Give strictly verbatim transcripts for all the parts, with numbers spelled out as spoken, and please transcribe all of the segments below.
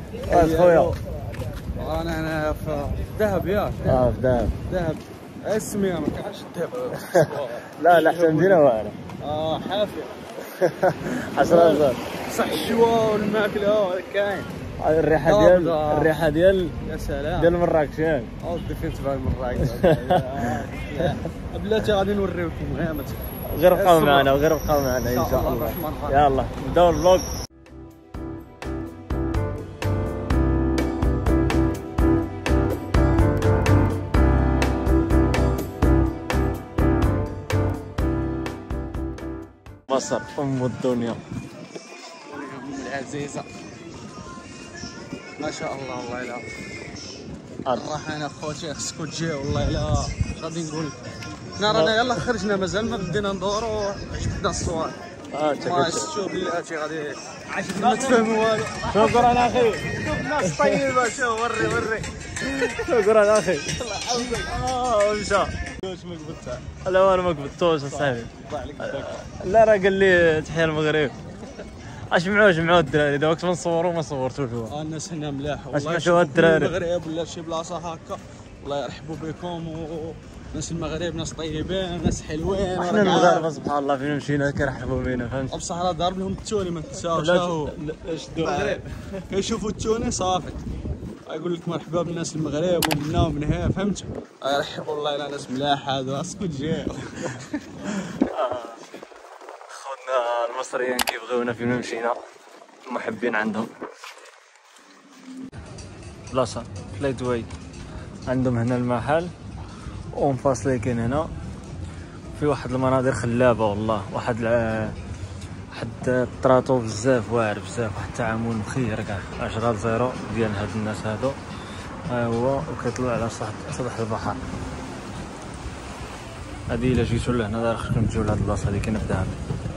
خويا انا انا في ذهب ياك. اه في ذهب. ذهب اسمي ما كانش الذهب. لا لا حتى نديرها واعره. اه حافيه. عشرة آلاف. صح الشوا والماكله كاين. الريحه ديال الريحه ديال يا سلام ديال مراكش ياك. ودي فين تبان مراكش. بلاتي غادي نوريكم غير غير بقاو معنا وغير بقاو معنا ان شاء الله. يلا نبداو الفلوق. مصر ام الدنيا ام العزيزه ما شاء الله. والله لا الراحه انا خوتي خصكم تجيو. والله لا غادي نقول حنا رانا يلا خرجنا مازال ما بدينا ندورو عجبتنا الصور. اه ما شفتو بلاتي غادي ما تفهموا والو. شكرا اخي. شوف ناس طيبه. شوف وري وري. شكرا اخي. الله يحفظك. اه مشى. واش ما قبلتها؟ لا انا ما قبلتوش اصاحبي. لا راه قال لي تحيا المغرب. اجمعوا جمعوا الدراري دابا كنت نصوروا ما صورتوش هو. الناس هنا ملاح والله. اسمعوا الدراري المغرب ولا شي بلاصه هكا الله يرحبوا بكم. وناس المغرب ناس طيبين ناس حلوين. احنا المغاربه سبحان الله فين مشينا كيرحبوا بينا فهمت. بصح راه ضارب لهم التوني ما تنساوش. لا شدوا المغرب كيشوفوا التوني صافي يقول لك مرحبا بالناس المغرب ومن هنا ومن هنا فهمت. يرحبوا والله الا ناس ملاح هذو اسكت جاو. خوتنا المصريين كيبغيونا فين مشينا محبين عندهم. بلاصه فلايت واي عندهم هنا المحل اون فاس لي كاين هنا في واحد المناظر خلابه والله. واحد واحد الطراطو بزاف واعر بزاف. واحد التعامل مخير كاع اشغال زيرو ديال هاد الناس هادو. ها هو وكيطلعوا على سطح البحر. هادي الا جيتو لهنا دار خصكم تجيو لهاد البلاصه اللي كاينه في دهب.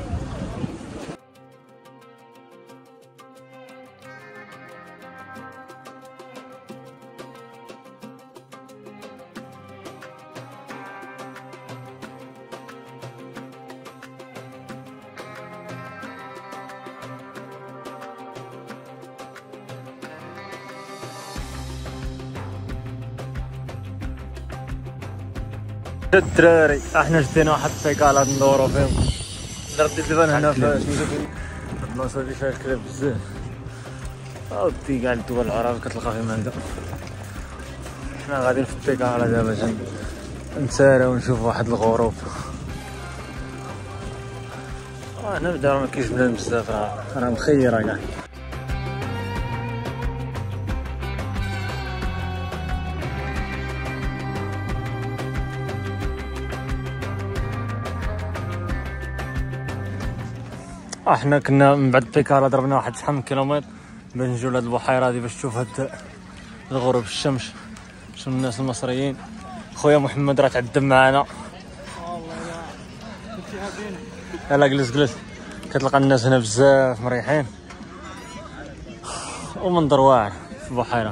الدراري احنا شدينا واحد البيكالات ندورو فيهم. درت تبان هنا في البلاصه اللي فيها الكلاب بزاف. اودي كاع الدول العربيه كتلقى فيهم هكذا. حنا غاديين في البيكالا دابا جاي نسارا ونشوف واحد الغروب. اه هنا الدار ما كاينش بنادم بزاف راه راه مخيره كاع. احنا كنا من بعد بيكالا ضربنا واحد شحال من كيلومتر باش نجيو لهاد البحيره هادي باش تشوف هاد الغروب الشمس. شوف الناس المصريين. خويا محمد راه تعدم معنا. يلا جلس جلس. كتلقى الناس هنا بزاف مريحين ومنظر واعر في البحيره.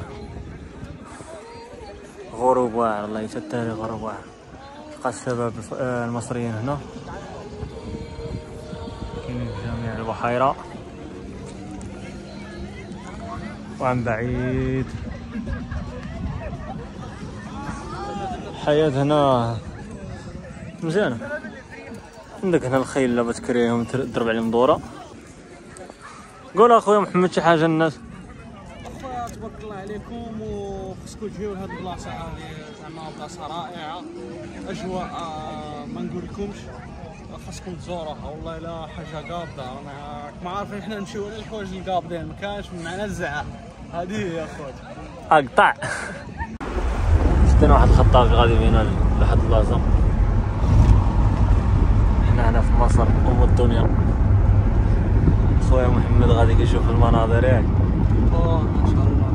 غروب واعر الله يستر. غروب واعر. تلقى الشباب المصريين هنا كاينين في جميع البحيرة. وعن بعيد الحياة هنا مزيانة. عندك هنا الخيل اللي بتكريهم تضرب عليهم دورة. قول اخويا محمد شي حاجة الناس. اخويا تبارك الله عليكم وخصكم تجيو لهاد البلاصة هادي زعما بلاصة رائعة. اجواء ما نقولكمش خاصكم تزوروها. والله لا حاجه قابضه. رانا ما عارفين حنا نمشيو للحوايج القابضين ما كانش معنا الزعه. هذه هي يا خوت اقطع. شفنا واحد الخطاف غادي بينا لواحد البلاصه. حنا هنا في مصر ام الدنيا. خويا محمد غادي كيشوف المناظر ياك. اوه ما شاء الله.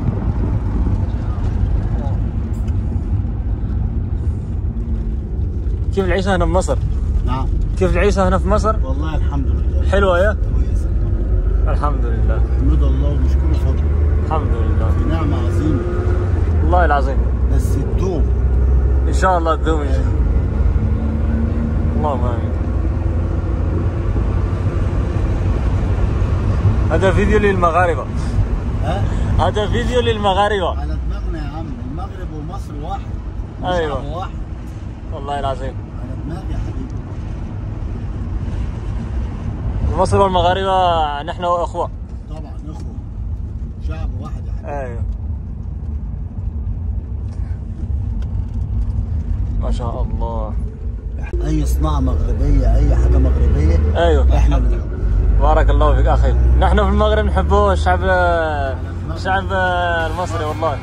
كيف العيشه هنا في مصر؟ نعم. كيف العيشة هنا في مصر؟ والله الحمد لله حلوة يا؟ كويسة. الحمد لله. نحمد الله ونشكره فضله. الحمد لله. في نعمة عظيمة. والله العظيم. بس تدوم. إن شاء الله تدوم إن شاء الله. اللهم آمين. هذا فيديو للمغاربة. ها؟ هذا فيديو للمغاربه. على دماغنا يا عم، المغرب ومصر واحد. أيوة. شعب واحد. والله العظيم. على دماغي يا حبيبي. مصر والمغاربه نحن اخوه. طبعا اخوه. شعب واحد يا حبيبي. ايوه ما شاء الله. اي صناعه مغربيه، اي حاجه مغربيه ايوه احنا بنحبها. بارك الله فيك اخي. نحن في المغرب نحبوا الشعب الشعب المصري والله.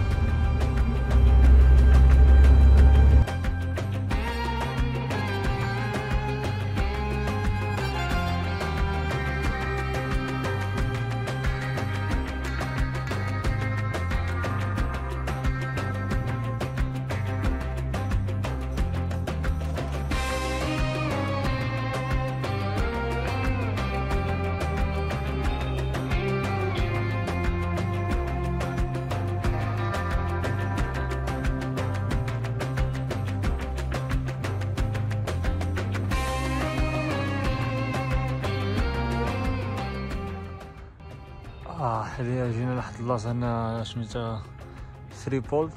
اه حاليا جينا لواحد البلاصه هنا سميتها ثري بول.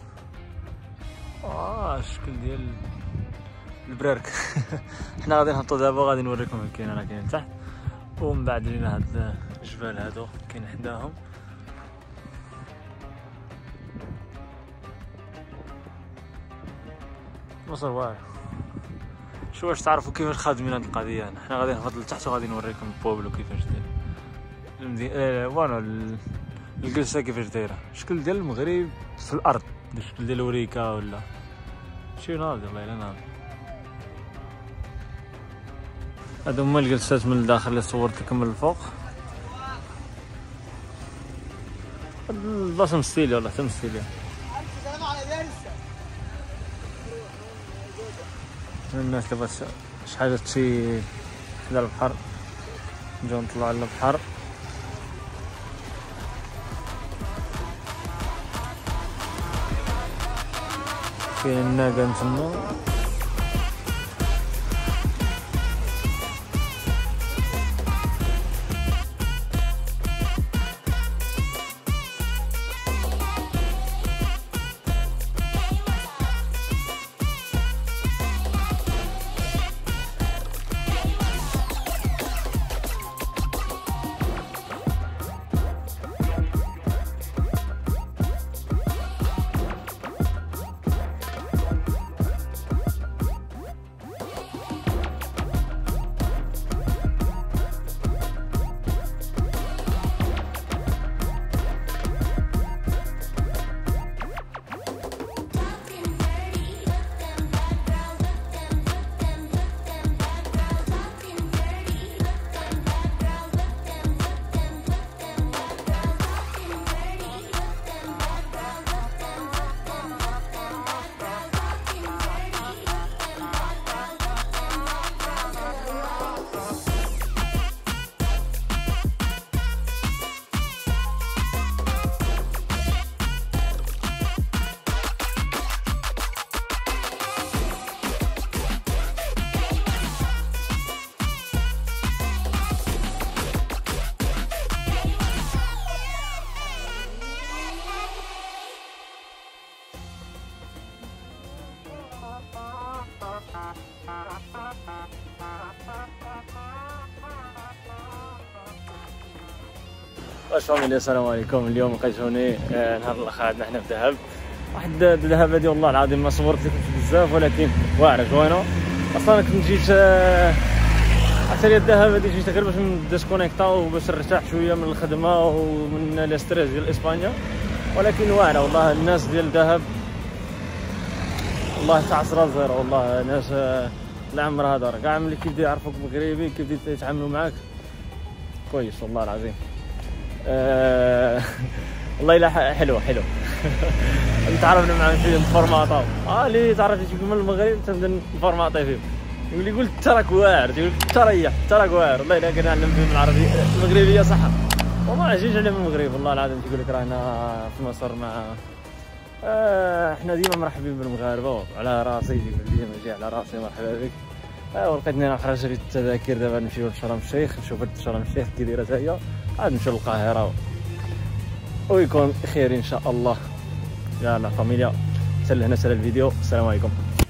اه الشكل ديال البرارك. حنا غادي نهبطو دابا، غادي نوريكم وين كاين. راه كاين تحت، ومن بعد لينا هاد الجبال هادو كاين حداهم. مصر واعر. شو واش تعرفوا كيفاش خادمين هاد القضيه. حنا غادي نهبط لتحت وغادي نوريكم البوبلو كيفاش داير المدينة. اه وانا الجلسه كيفاش دايره. الشكل ديال المغرب في الارض، الشكل ديال وريكا ولا شي ناضي. والله الا ناضي. هادو هما الجلسات من الداخل اللي صورت لكم من الفوق. البلاصه مستيليه والله، حتى مستيليه. الناس اللي بغات شي حاجه تشي حدا البحر نجيو نطلعو على البحر. كاين الناقه نتما. واش فاميليا، السلام عليكم. اليوم لقيتوني آه نهار الاخر عندنا حنا في دهب. واحد الذهب هذه والله العظيم ما صورت لكم بزاف، ولكن واعره زوينه. اصلا كنت جيت آه حتى لي الذهب هذه جيت غير باش نديسكونيكتا وباش نرتاح شويه من الخدمه ومن لي ستريس ديال اسبانيا، ولكن واعره والله. الناس ديال دهب والله تاع عشرة زيرو والله. ناس آه العمر هذا راه كاع ملي كيبدا يعرفوك مغربي كيبدا يتعاملوا معاك كويس والله العظيم. أه والله الا حلوه حلوه. تعرفنا مع شي نفورماطاو اه اللي تعرف يجيك من المغرب تبدا نفورماطي فيه، يقول لي قلت انت راك واعر، تقول انت ريح انت راك واعر. والله الا كنعلم فيهم العربيه المغربيه صح والله. ما جيتش على من المغرب والله العظيم. تيقول لك رانا في مصر مع آه احنا ديما مرحبين بالمغاربه وعلى راسي، ديما جاي على راسي مرحبا بك. اه ولقيتني انا خرجت شريت التذاكر دابا نمشيو لشرم الشيخ، نشوف شرم الشيخ كي دايره حتى هي، عاد نمشيو للقاهره ويكون خير ان شاء الله. يلا فاميليا، حتى لهنا سال الفيديو، السلام عليكم.